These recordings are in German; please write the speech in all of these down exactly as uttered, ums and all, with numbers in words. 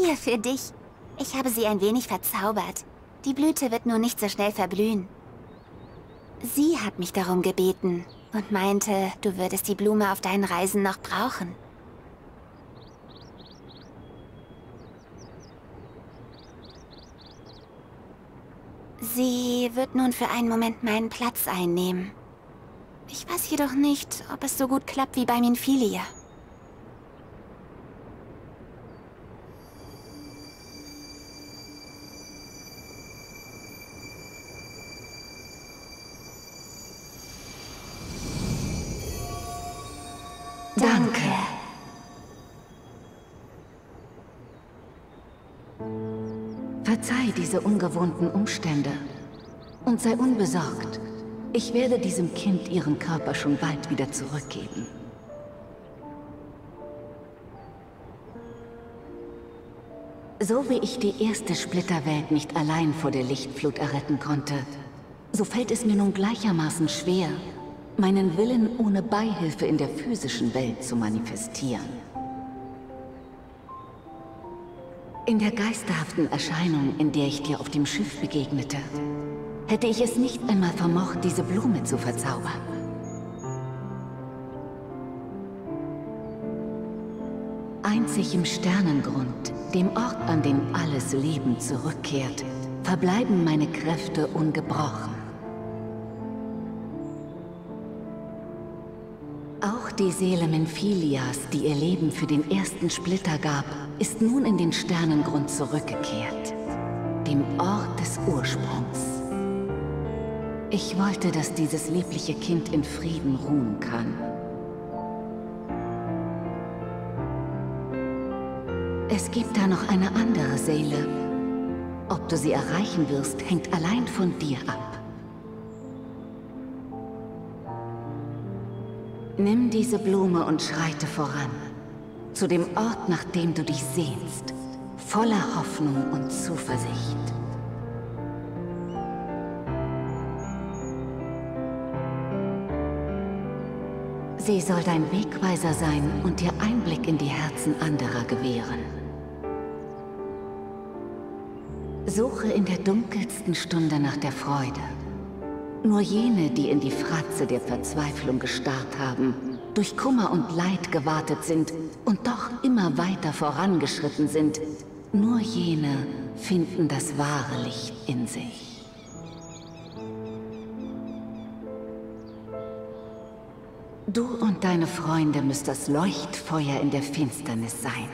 Hier für dich. Ich habe sie ein wenig verzaubert. Die Blüte wird nur nicht so schnell verblühen. Sie hat mich darum gebeten und meinte, du würdest die Blume auf deinen Reisen noch brauchen. Sie wird nun für einen Moment meinen Platz einnehmen. Ich weiß jedoch nicht, ob es so gut klappt wie bei Minfilia. Danke. Verzeih diese ungewohnten Umstände und sei unbesorgt. Ich werde diesem Kind ihren Körper schon bald wieder zurückgeben. So wie ich die erste Splitterwelt nicht allein vor der Lichtflut erretten konnte, so fällt es mir nun gleichermaßen schwer, meinen Willen ohne Beihilfe in der physischen Welt zu manifestieren. In der geisterhaften Erscheinung, in der ich dir auf dem Schiff begegnete, hätte ich es nicht einmal vermocht, diese Blume zu verzaubern. Einzig im Sternengrund, dem Ort, an dem alles Leben zurückkehrt, verbleiben meine Kräfte ungebrochen. Auch die Seele Minfilias, die ihr Leben für den ersten Splitter gab, ist nun in den Sternengrund zurückgekehrt, dem Ort des Ursprungs. Ich wollte, dass dieses liebliche Kind in Frieden ruhen kann. Es gibt da noch eine andere Seele. Ob du sie erreichen wirst, hängt allein von dir ab. Nimm diese Blume und schreite voran, zu dem Ort, nach dem du dich sehnst, voller Hoffnung und Zuversicht. Sie soll dein Wegweiser sein und dir Einblick in die Herzen anderer gewähren. Suche in der dunkelsten Stunde nach der Freude. Nur jene, die in die Fratze der Verzweiflung gestarrt haben, durch Kummer und Leid gewartet sind und doch immer weiter vorangeschritten sind, nur jene finden das wahre Licht in sich. Du und deine Freunde müsst das Leuchtfeuer in der Finsternis sein.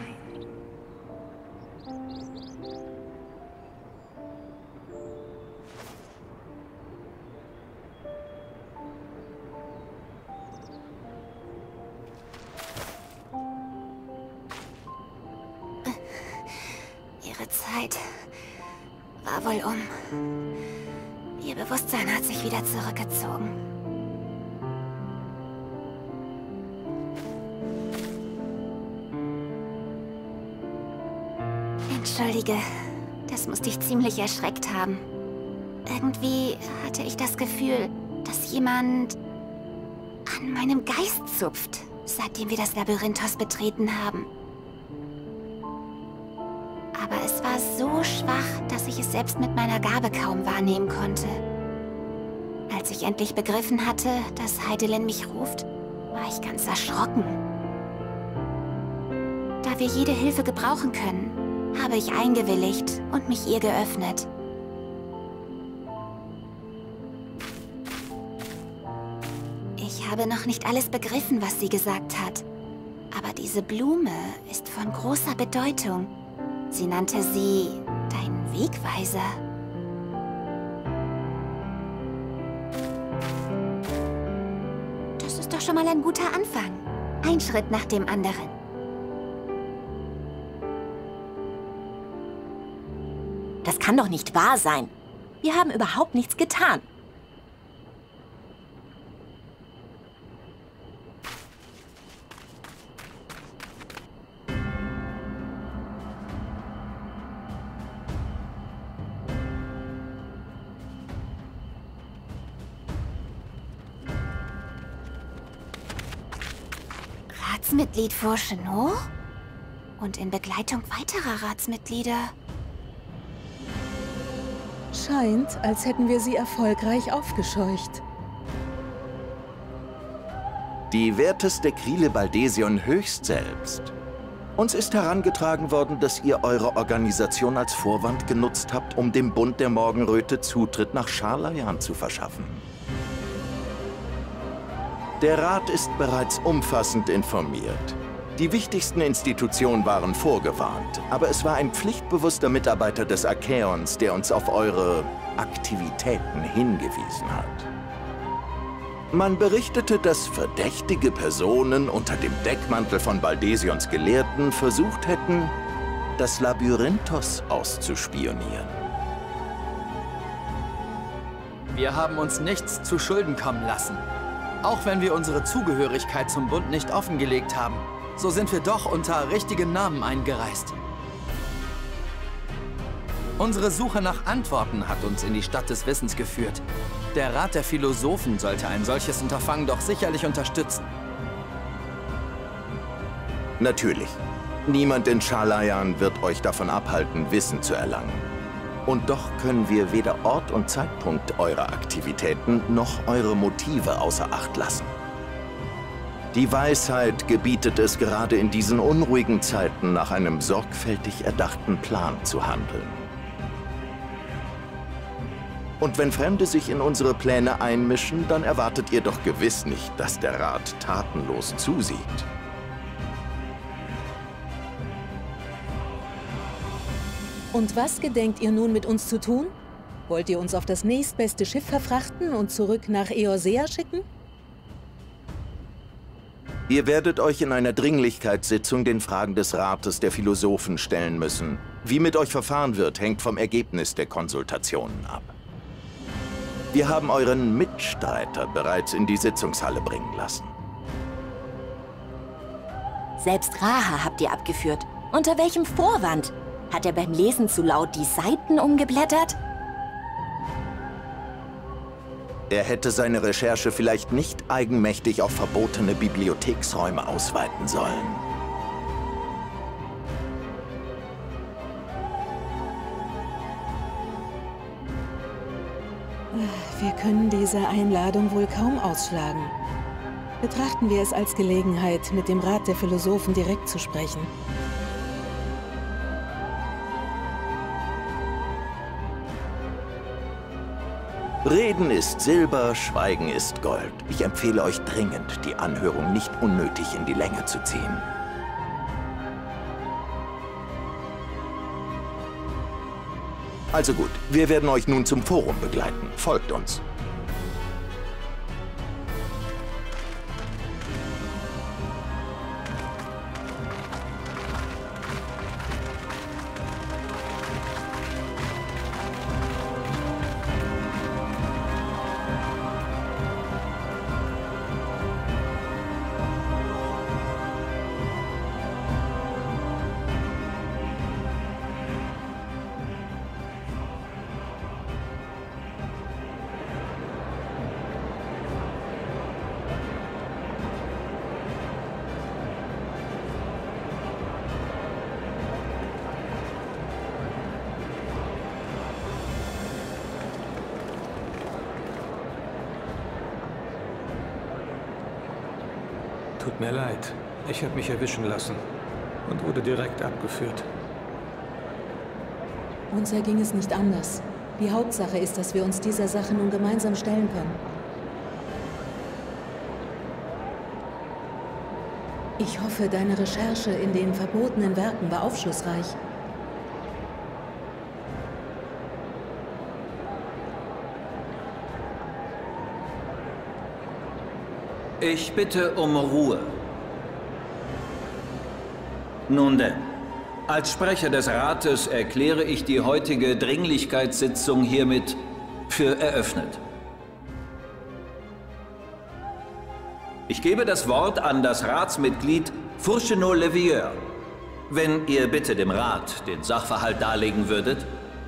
Ihre Zeit war wohl um. Ihr Bewusstsein hat sich wieder zurückgezogen. Entschuldige, das muss dich ziemlich erschreckt haben. Irgendwie hatte ich das Gefühl, dass jemand an meinem Geist zupft, seitdem wir das Labyrinthos betreten haben. Aber es war so schwach, dass ich es selbst mit meiner Gabe kaum wahrnehmen konnte. Als ich endlich begriffen hatte, dass Hydaelyn mich ruft, war ich ganz erschrocken. Da wir jede Hilfe gebrauchen können, habe ich eingewilligt und mich ihr geöffnet. Ich habe noch nicht alles begriffen, was sie gesagt hat. Aber diese Blume ist von großer Bedeutung. Sie nannte sie dein Wegweiser. Das ist doch schon mal ein guter Anfang. Ein Schritt nach dem anderen. Das kann doch nicht wahr sein. Wir haben überhaupt nichts getan. Ratsmitglied Fourcheneau? Und in Begleitung weiterer Ratsmitglieder. Scheint, als hätten wir sie erfolgreich aufgescheucht. Die werteste Krile Baldesion höchst selbst. Uns ist herangetragen worden, dass ihr eure Organisation als Vorwand genutzt habt, um dem Bund der Morgenröte Zutritt nach Schalayan zu verschaffen. Der Rat ist bereits umfassend informiert. Die wichtigsten Institutionen waren vorgewarnt, aber es war ein pflichtbewusster Mitarbeiter des Archaons, der uns auf eure Aktivitäten hingewiesen hat. Man berichtete, dass verdächtige Personen unter dem Deckmantel von Baldesions Gelehrten versucht hätten, das Labyrinthos auszuspionieren. Wir haben uns nichts zu Schulden kommen lassen. Auch wenn wir unsere Zugehörigkeit zum Bund nicht offengelegt haben, so sind wir doch unter richtigen Namen eingereist. Unsere Suche nach Antworten hat uns in die Stadt des Wissens geführt. Der Rat der Philosophen sollte ein solches Unterfangen doch sicherlich unterstützen. Natürlich. Niemand in Schalayan wird euch davon abhalten, Wissen zu erlangen. Und doch können wir weder Ort und Zeitpunkt eurer Aktivitäten noch eure Motive außer Acht lassen. Die Weisheit gebietet es gerade in diesen unruhigen Zeiten, nach einem sorgfältig erdachten Plan zu handeln. Und wenn Fremde sich in unsere Pläne einmischen, dann erwartet ihr doch gewiss nicht, dass der Rat tatenlos zusieht. Und was gedenkt ihr nun mit uns zu tun? Wollt ihr uns auf das nächstbeste Schiff verfrachten und zurück nach Eorsea schicken? Ihr werdet euch in einer Dringlichkeitssitzung den Fragen des Rates der Philosophen stellen müssen. Wie mit euch verfahren wird, hängt vom Ergebnis der Konsultationen ab. Wir haben euren Mitstreiter bereits in die Sitzungshalle bringen lassen. Selbst Raha habt ihr abgeführt. Unter welchem Vorwand? Hat er beim Lesen zu laut die Seiten umgeblättert? Er hätte seine Recherche vielleicht nicht eigenmächtig auf verbotene Bibliotheksräume ausweiten sollen. Wir können diese Einladung wohl kaum ausschlagen. Betrachten wir es als Gelegenheit, mit dem Rat der Philosophen direkt zu sprechen. Reden ist Silber, Schweigen ist Gold. Ich empfehle euch dringend, die Anhörung nicht unnötig in die Länge zu ziehen. Also gut, wir werden euch nun zum Forum begleiten. Folgt uns. Tut mir leid. Ich habe mich erwischen lassen und wurde direkt abgeführt. Uns erging es nicht anders. Die Hauptsache ist, dass wir uns dieser Sache nun gemeinsam stellen können. Ich hoffe, deine Recherche in den verbotenen Werken war aufschlussreich. Ich bitte um Ruhe. Nun denn, als Sprecher des Rates erkläre ich die heutige Dringlichkeitssitzung hiermit für eröffnet. Ich gebe das Wort an das Ratsmitglied Fourchenot Levieur. Wenn ihr bitte dem Rat den Sachverhalt darlegen würdet.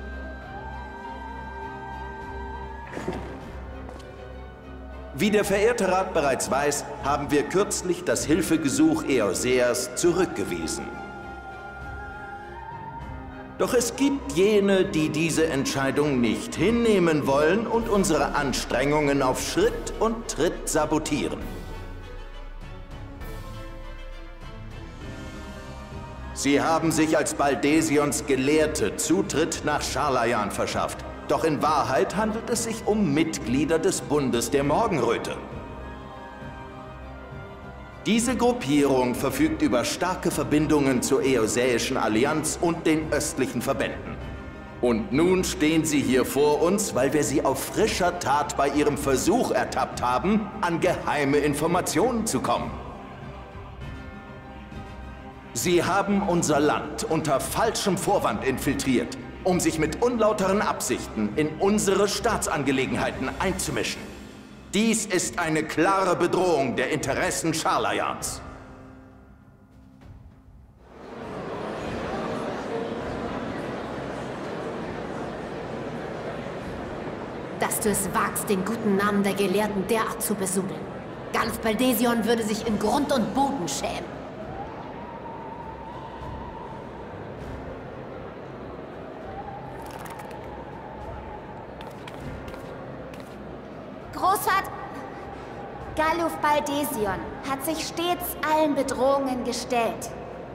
Wie der verehrte Rat bereits weiß, haben wir kürzlich das Hilfegesuch Eorseas zurückgewiesen. Doch es gibt jene, die diese Entscheidung nicht hinnehmen wollen und unsere Anstrengungen auf Schritt und Tritt sabotieren. Sie haben sich als Baldesions Gelehrte Zutritt nach Schalayan verschafft. Doch in Wahrheit handelt es sich um Mitglieder des Bundes der Morgenröte. Diese Gruppierung verfügt über starke Verbindungen zur Eosäischen Allianz und den östlichen Verbänden. Und nun stehen sie hier vor uns, weil wir sie auf frischer Tat bei ihrem Versuch ertappt haben, an geheime Informationen zu kommen. Sie haben unser Land unter falschem Vorwand infiltriert, um sich mit unlauteren Absichten in unsere Staatsangelegenheiten einzumischen. Dies ist eine klare Bedrohung der Interessen Schalayans. Dass du es wagst, den guten Namen der Gelehrten derart zu besudeln. Ganz Baldesion würde sich in Grund und Boden schämen. Großvater Galuf Baldesion hat sich stets allen Bedrohungen gestellt.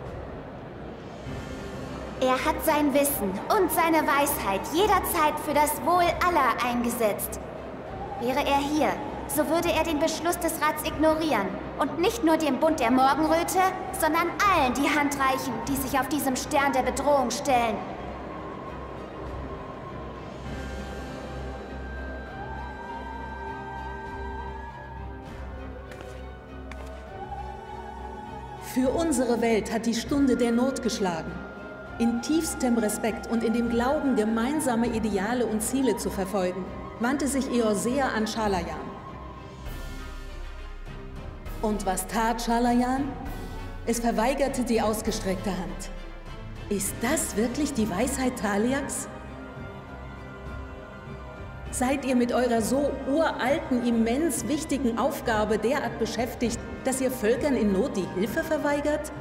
Er hat sein Wissen und seine Weisheit jederzeit für das Wohl aller eingesetzt. Wäre er hier, so würde er den Beschluss des Rats ignorieren und nicht nur dem Bund der Morgenröte, sondern allen die Hand reichen, die sich auf diesem Stern der Bedrohung stellen. Für unsere Welt hat die Stunde der Not geschlagen. In tiefstem Respekt und in dem Glauben, gemeinsame Ideale und Ziele zu verfolgen, wandte sich Eorsea an Schalayan. Und was tat Schalayan? Es verweigerte die ausgestreckte Hand. Ist das wirklich die Weisheit Taliaks? Seid ihr mit eurer so uralten, immens wichtigen Aufgabe derart beschäftigt, dass ihr Völkern in Not die Hilfe verweigert?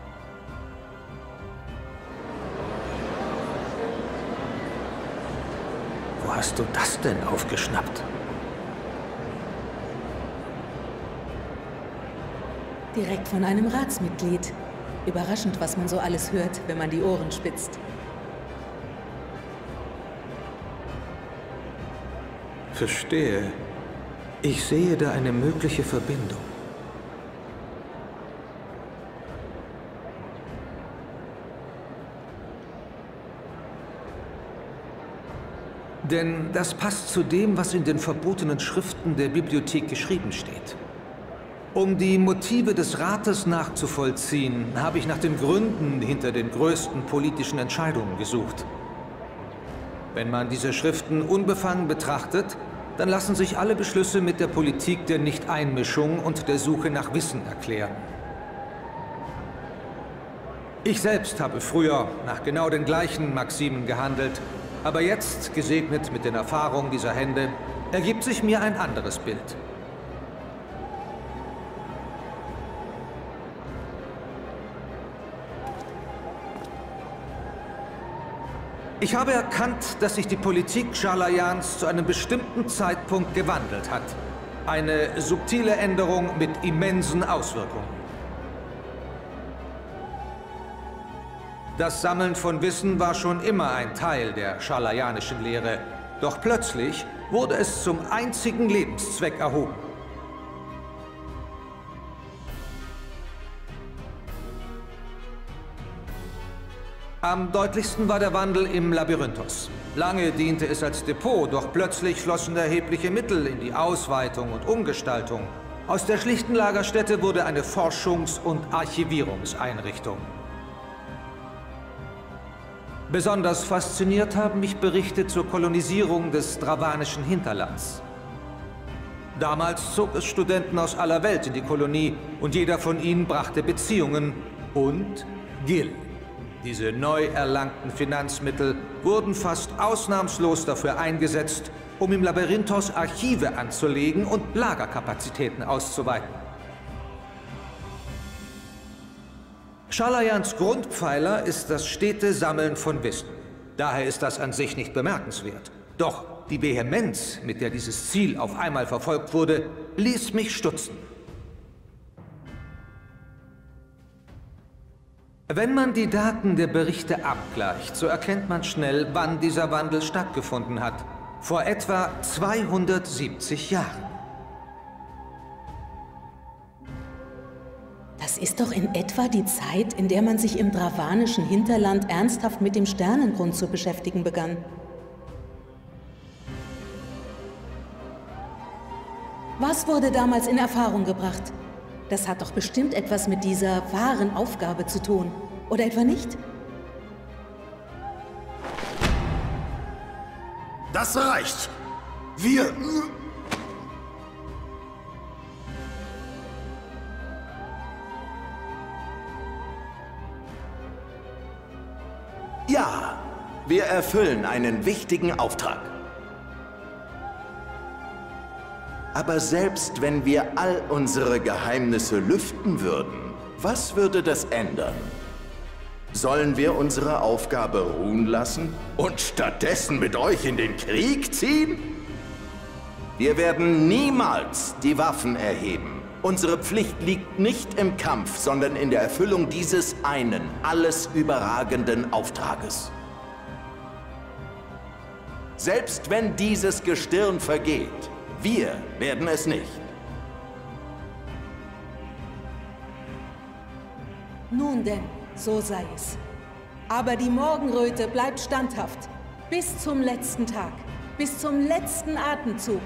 Wo hast du das denn aufgeschnappt? Direkt von einem Ratsmitglied. Überraschend, was man so alles hört, wenn man die Ohren spitzt. Verstehe. Ich sehe da eine mögliche Verbindung. Denn das passt zu dem, was in den verbotenen Schriften der Bibliothek geschrieben steht. Um die Motive des Rates nachzuvollziehen, habe ich nach den Gründen hinter den größten politischen Entscheidungen gesucht. Wenn man diese Schriften unbefangen betrachtet, dann lassen sich alle Beschlüsse mit der Politik der Nichteinmischung und der Suche nach Wissen erklären. Ich selbst habe früher nach genau den gleichen Maximen gehandelt, aber jetzt, gesegnet mit den Erfahrungen dieser Hände, ergibt sich mir ein anderes Bild. Ich habe erkannt, dass sich die Politik Schalayans zu einem bestimmten Zeitpunkt gewandelt hat. Eine subtile Änderung mit immensen Auswirkungen. Das Sammeln von Wissen war schon immer ein Teil der schalayanischen Lehre. Doch plötzlich wurde es zum einzigen Lebenszweck erhoben. Am deutlichsten war der Wandel im Labyrinthos. Lange diente es als Depot, doch plötzlich flossen erhebliche Mittel in die Ausweitung und Umgestaltung. Aus der schlichten Lagerstätte wurde eine Forschungs- und Archivierungseinrichtung. Besonders fasziniert haben mich Berichte zur Kolonisierung des dravanischen Hinterlands. Damals zog es Studenten aus aller Welt in die Kolonie und jeder von ihnen brachte Beziehungen und Gil. Diese neu erlangten Finanzmittel wurden fast ausnahmslos dafür eingesetzt, um im Labyrinthos Archive anzulegen und Lagerkapazitäten auszuweiten. Shalayans Grundpfeiler ist das stete Sammeln von Wissen. Daher ist das an sich nicht bemerkenswert. Doch die Vehemenz, mit der dieses Ziel auf einmal verfolgt wurde, ließ mich stutzen. Wenn man die Daten der Berichte abgleicht, so erkennt man schnell, wann dieser Wandel stattgefunden hat. Vor etwa zweihundertsiebzig Jahren. Das ist doch in etwa die Zeit, in der man sich im dravanischen Hinterland ernsthaft mit dem Sternengrund zu beschäftigen begann. Was wurde damals in Erfahrung gebracht? Das hat doch bestimmt etwas mit dieser wahren Aufgabe zu tun. Oder etwa nicht? Das reicht. Wir... Ja, wir erfüllen einen wichtigen Auftrag. Aber selbst wenn wir all unsere Geheimnisse lüften würden, was würde das ändern? Sollen wir unsere Aufgabe ruhen lassen und stattdessen mit euch in den Krieg ziehen? Wir werden niemals die Waffen erheben. Unsere Pflicht liegt nicht im Kampf, sondern in der Erfüllung dieses einen, alles überragenden Auftrages. Selbst wenn dieses Gestirn vergeht, wir werden es nicht. Nun denn, so sei es. Aber die Morgenröte bleibt standhaft. Bis zum letzten Tag. Bis zum letzten Atemzug.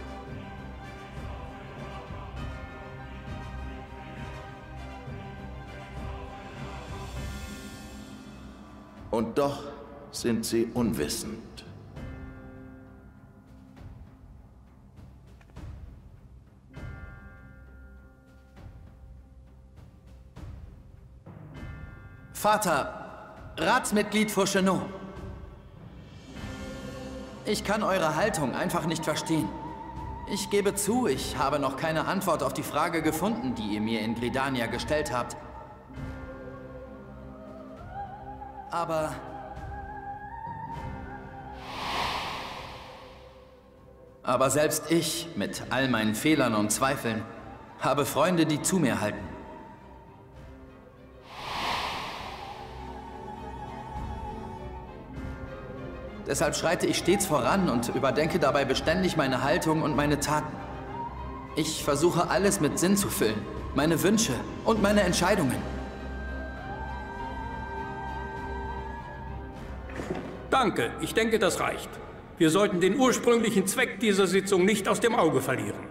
Und doch sind sie unwissend. Vater, Ratsmitglied Fourcheneau. Ich kann eure Haltung einfach nicht verstehen. Ich gebe zu, ich habe noch keine Antwort auf die Frage gefunden, die ihr mir in Gridania gestellt habt. Aber... Aber selbst ich, mit all meinen Fehlern und Zweifeln, habe Freunde, die zu mir halten. Deshalb schreite ich stets voran und überdenke dabei beständig meine Haltung und meine Taten. Ich versuche alles mit Sinn zu füllen, meine Wünsche und meine Entscheidungen. Danke, ich denke, das reicht. Wir sollten den ursprünglichen Zweck dieser Sitzung nicht aus dem Auge verlieren.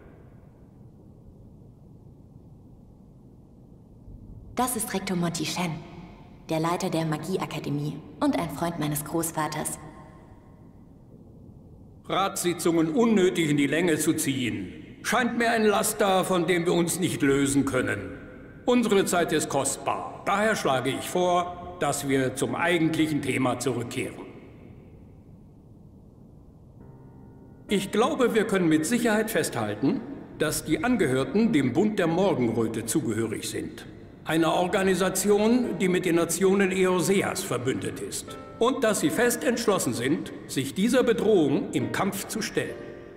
Das ist Rektor Monty Shen, der Leiter der Magieakademie und ein Freund meines Großvaters. Ratssitzungen unnötig in die Länge zu ziehen, scheint mir ein Laster, von dem wir uns nicht lösen können. Unsere Zeit ist kostbar. Daher schlage ich vor, dass wir zum eigentlichen Thema zurückkehren. Ich glaube, wir können mit Sicherheit festhalten, dass die Angehörten dem Bund der Morgenröte zugehörig sind. Eine Organisation, die mit den Nationen Eoseas verbündet ist. Und dass sie fest entschlossen sind, sich dieser Bedrohung im Kampf zu stellen.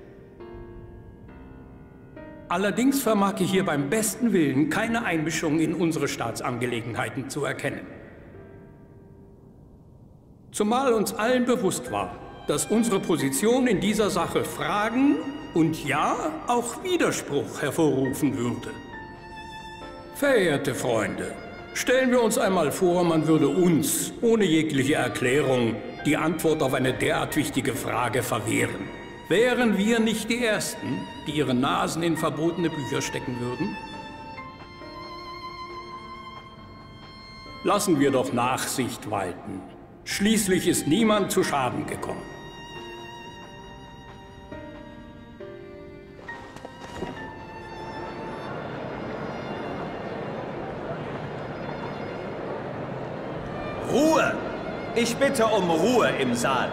Allerdings vermag ich hier beim besten Willen keine Einmischung in unsere Staatsangelegenheiten zu erkennen. Zumal uns allen bewusst war, dass unsere Position in dieser Sache Fragen und ja, auch Widerspruch hervorrufen würde. Verehrte Freunde, stellen wir uns einmal vor, man würde uns, ohne jegliche Erklärung, die Antwort auf eine derart wichtige Frage verwehren. Wären wir nicht die Ersten, die ihre Nasen in verbotene Bücher stecken würden? Lassen wir doch Nachsicht walten. Schließlich ist niemand zu Schaden gekommen. Ruhe! Ich bitte um Ruhe im Saal.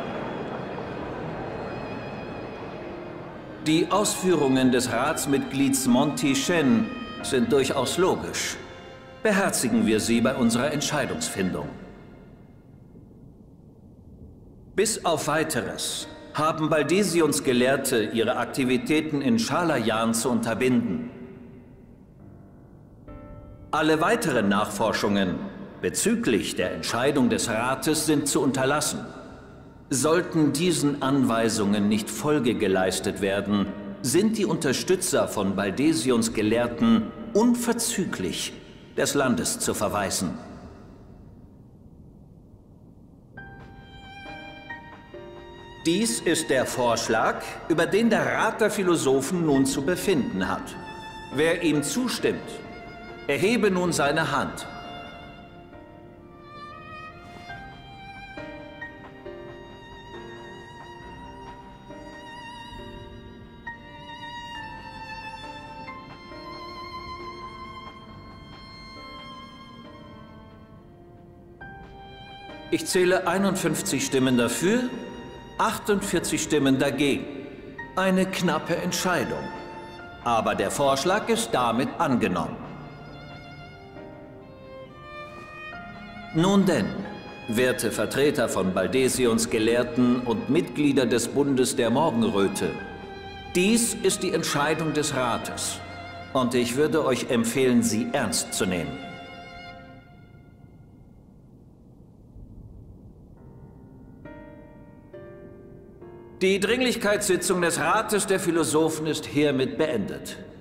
Die Ausführungen des Ratsmitglieds Monty Shen sind durchaus logisch. beherzigen wir sie bei unserer Entscheidungsfindung. Bis auf Weiteres haben Baldesions Gelehrte ihre Aktivitäten in Schalayan zu unterbinden. Alle weiteren Nachforschungen bezüglich der Entscheidung des Rates sind zu unterlassen. Sollten diesen Anweisungen nicht Folge geleistet werden, sind die Unterstützer von Baldesions Gelehrten unverzüglich des Landes zu verweisen. Dies ist der Vorschlag, über den der Rat der Philosophen nun zu befinden hat. Wer ihm zustimmt, erhebe nun seine Hand. Ich zähle einundfünfzig Stimmen dafür, achtundvierzig Stimmen dagegen. Eine knappe Entscheidung. Aber der Vorschlag ist damit angenommen. Nun denn, werte Vertreter von Baldesions Gelehrten und Mitglieder des Bundes der Morgenröte, dies ist die Entscheidung des Rates. Und ich würde euch empfehlen, sie ernst zu nehmen. Die Dringlichkeitssitzung des Rates der Philosophen ist hiermit beendet.